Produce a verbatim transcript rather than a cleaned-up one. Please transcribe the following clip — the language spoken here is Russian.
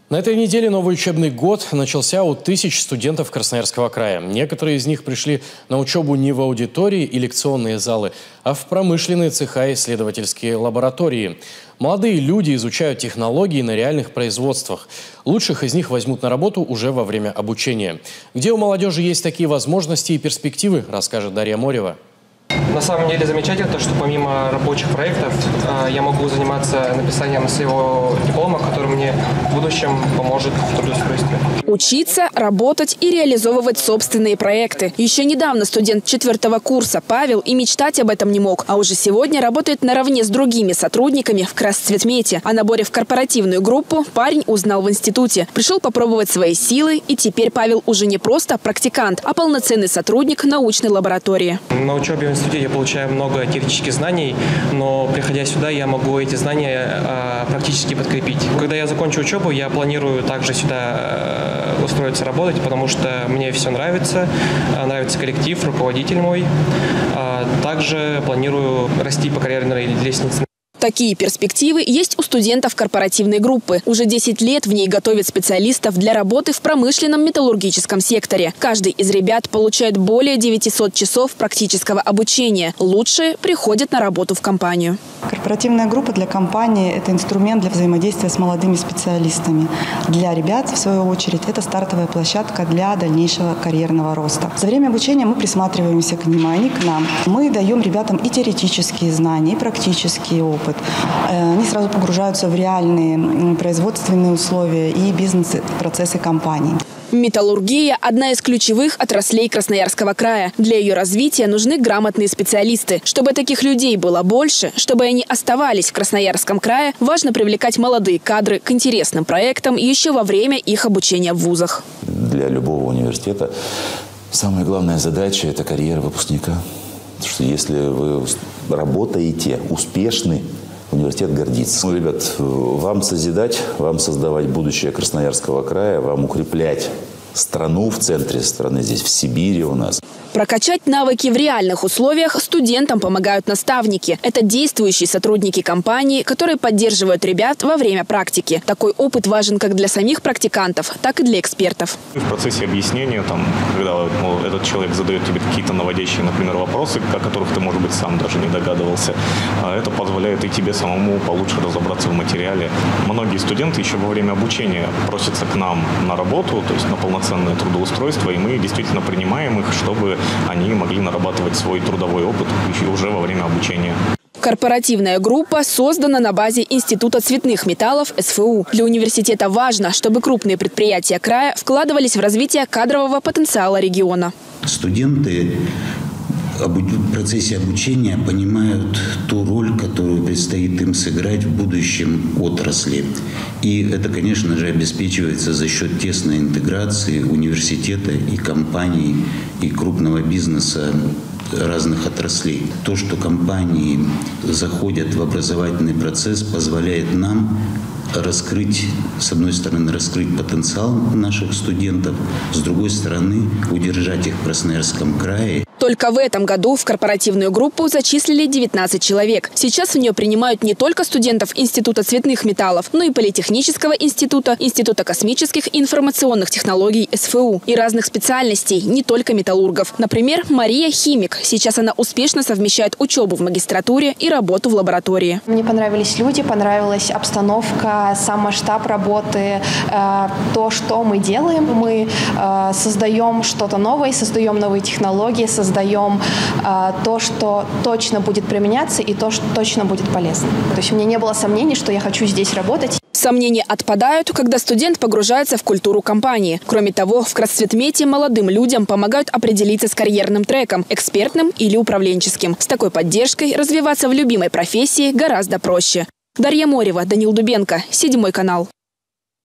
На этой неделе новый учебный год начался у тысяч студентов Красноярского края. Некоторые из них пришли на учебу не в аудитории и лекционные залы, а в промышленные цеха и исследовательские лаборатории. Молодые люди изучают технологии на реальных производствах. Лучших из них возьмут на работу уже во время обучения. Где у молодежи есть такие возможности и перспективы, расскажет Дарья Морева. На самом деле замечательно то, что помимо рабочих проектов я могу заниматься написанием своего диплома, который мне в будущем поможет в трудоустройстве. Учиться, работать и реализовывать собственные проекты. Еще недавно студент четвертого курса Павел и мечтать об этом не мог, а уже сегодня работает наравне с другими сотрудниками в Красцветмете. О наборе в корпоративную группу парень узнал в институте. Пришел попробовать свои силы, и теперь Павел уже не просто практикант, а полноценный сотрудник научной лаборатории. На учебе в институте я получаю много теоретических знаний, но приходя сюда, я могу эти знания а, практически подкрепить. Когда я закончу учебу, я планирую также сюда а, устроиться работать, потому что мне все нравится, а, нравится коллектив, руководитель мой. А, также планирую расти по карьерной лестнице. Такие перспективы есть у студентов корпоративной группы. Уже десять лет в ней готовят специалистов для работы в промышленном металлургическом секторе. Каждый из ребят получает более девятисот часов практического обучения. Лучшие приходят на работу в компанию. Корпоративная группа для компании – это инструмент для взаимодействия с молодыми специалистами. Для ребят, в свою очередь, это стартовая площадка для дальнейшего карьерного роста. За время обучения мы присматриваемся к ним, а они к нам. Мы даем ребятам и теоретические знания, и практический опыт. Они сразу погружаются в реальные производственные условия и бизнес-процессы компаний. Металлургия – одна из ключевых отраслей Красноярского края. Для ее развития нужны грамотные специалисты. Чтобы таких людей было больше, чтобы они оставались в Красноярском крае, важно привлекать молодые кадры к интересным проектам еще во время их обучения в вузах. Для любого университета самая главная задача – это карьера выпускника. Потому что если вы работаете, успешны, университет гордится. Ну, ребят, вам созидать, вам создавать будущее Красноярского края, вам укреплять страну в центре страны, здесь в Сибири у нас. Прокачать навыки в реальных условиях студентам помогают наставники. Это действующие сотрудники компании, которые поддерживают ребят во время практики. Такой опыт важен как для самих практикантов, так и для экспертов. В процессе объяснения, там, когда ну, этот человек задает тебе какие-то наводящие, например, вопросы, о которых ты, может быть, сам даже не догадывался, это позволяет и тебе самому получше разобраться в материале. Многие студенты еще во время обучения просятся к нам на работу, то есть на полноценное трудоустройство, и мы действительно принимаем их, чтобы они могли нарабатывать свой трудовой опыт уже во время обучения. Корпоративная группа создана на базе Института цветных металлов эс эф у. Для университета важно, чтобы крупные предприятия края вкладывались в развитие кадрового потенциала региона. Студенты в процессе обучения понимают ту роль, которую предстоит им сыграть в будущем отрасли. И это, конечно же, обеспечивается за счет тесной интеграции университета и компаний, и крупного бизнеса разных отраслей. То, что компании заходят в образовательный процесс, позволяет нам раскрыть, с одной стороны, раскрыть потенциал наших студентов, с другой стороны, удержать их в Красноярском крае. Только в этом году в корпоративную группу зачислили девятнадцать человек. Сейчас в нее принимают не только студентов Института цветных металлов, но и Политехнического института, Института космических и информационных технологий эс эф у и разных специальностей, не только металлургов. Например, Мария – химик. Сейчас она успешно совмещает учебу в магистратуре и работу в лаборатории. Мне понравились люди, понравилась обстановка, сам масштаб работы, э, то, что мы делаем. Мы э, создаем что-то новое, создаем новые технологии, создаем Создаем э, то, что точно будет применяться и то, что точно будет полезно. То есть у меня не было сомнений, что я хочу здесь работать. Сомнения отпадают, когда студент погружается в культуру компании. Кроме того, в Красцветмете молодым людям помогают определиться с карьерным треком – экспертным или управленческим. С такой поддержкой развиваться в любимой профессии гораздо проще. Дарья Морева, Данил Дубенко, Седьмой канал.